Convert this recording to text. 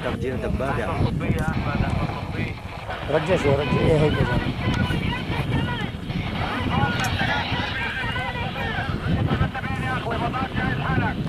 جهة دباب يعني. رجع شوي رجع ايه هيك يا اخوي،